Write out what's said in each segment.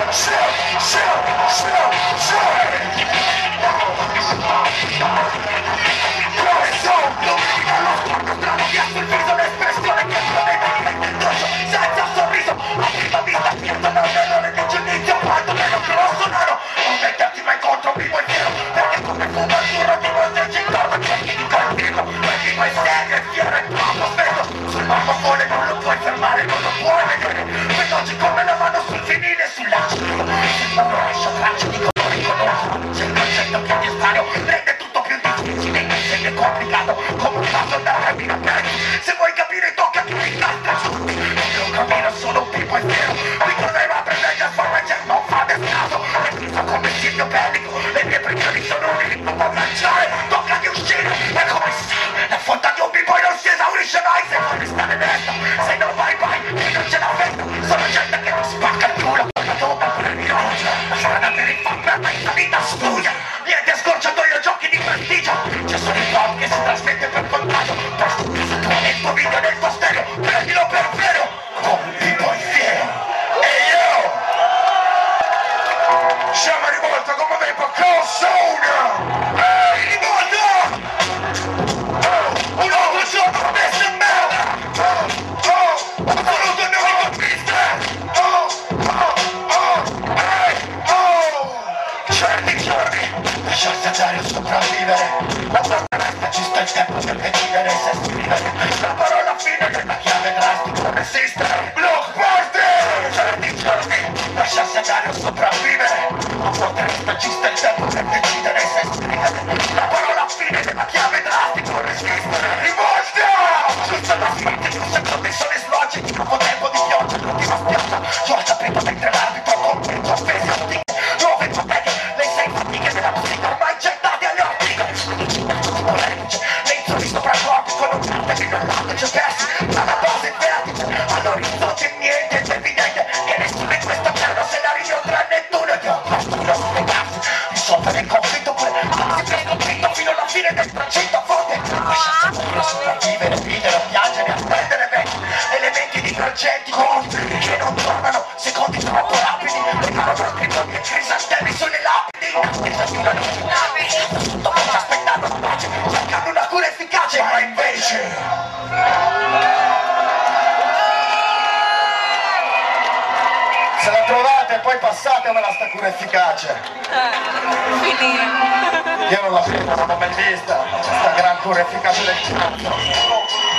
Se vuoi capire tocca tu in tasca. Non cammino solo un tipo è vero. Ricordava per lei al formaggio non fa del caso. E vivo come Silvio Bellico. Le mie pressioni sono un ritmo da lanciare. Tocca di uscire. E come sai, la fonte di un b-boy non si esaurisce mai. Se vuoi restare dentro, se non vai e non ce la fetta. Sono gente che ti spacca il culo. La dopa per il miracolo. La strada per il fantasma in salita studia. Niente scorciatoio, giochi di prestigio. C'è solo il pop che si trasmette per contagio. Nel tuo video, nel tuo stereo, prendilo per vero, come un b-boy fiero. E io siamo rivolta come dei Pacosona. Ehi, rivolta! Un altro giorno messo in merda. Ho voluto il mio amico triste. Certi giorni lasciarsi andare a sopravvivere. Ci sta il tempo per decidere se scrivere la parola fine della chiave drastica resistere. Blockbuster! Certi giorni lasciarsi andare o sopravvivere. A volte resta giusto il tempo per decidere se scrivere la parola fine della chiave drastica resistere. Rivolta! Giusto alla fine, giusto quando sono sloggi. Nuovo tempo di pioggia, l'ultima spiaggia. Giorgia prima mentre l'arbitro commento offesi antiche. Nuove ipoteche, le sei fatiche della musica ormai gettate agli occhi. Sopravvolti con un carte fino al lato c'è persi dalla base in vertice all'orizzonte niente è evidente che nessuno in questa terra se la ridio tranne tu e io qualcuno si legarsi risolvere il conflitto pure anzi per conflitto fino alla fine del tragitto a volte lasciarsi morire sopravvivere ridere piangere attendere vecchi elementi divergenti confini che non tornano secondi troppo rapidi regalo scritto di crisantemi sulle lapidi tutto cosa aspettando la pace cercando una cura efficace ma invece se la trovate e poi passatemela sta cura efficace io non la vedo, non l'ho mai vista sta gran cura efficace del cazzo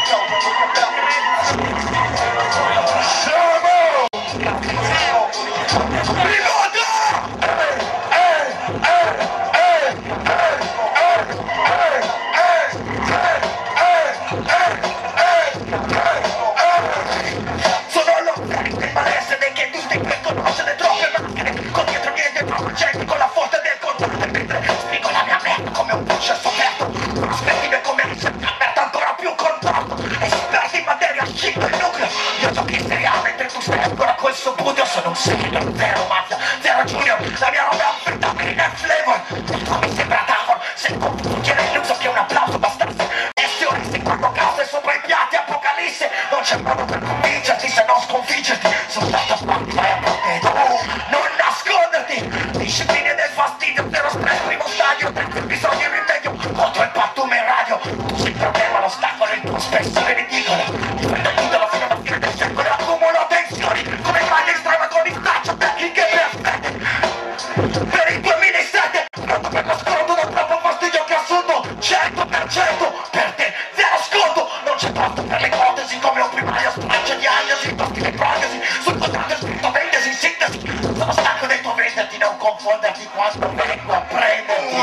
con la forza del contatto mentre spiego la mia mente come un pesce sofferto prospettive come ricerca aperta ancora più contatto esperti in materia chip e nucleo io giochi in serie A mentre tu stai ancora col subudio sono un serio zero mafia zero junior la mia roba è amfetamina e flavor il tuo mi sembra Davon se il computer è l'uso che un applauso bastasse essione se quando case sopra i piatti apocalisse non c'è modo per convincerti se non sconfiggerti soltanto sbatti vai a proteggere non nasconderti discipline del fastidio, zero stress, primo stadio, bisogno di rimedio, contro il pattume in radio, il problema, l'ostacolo, il tuo spessore ridicolo, difende il titolo fino alla fine del secolo, accumulo tensioni, come fai estrema con il taccio, tecniche perfette, per il 2007, pronto per lo sconto, non troppo fastidio che assunto, 100%, per te, zero sconto, non c'è posto per le ipotesi, come un primario straccio di agnosi, tosti le prognosi, sul contratto scritto vendesi in sintesi, sono stanco del tuo venderti, non confonderti quando vengo a prenderti.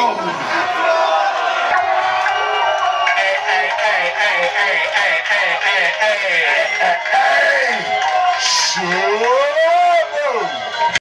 Ehi,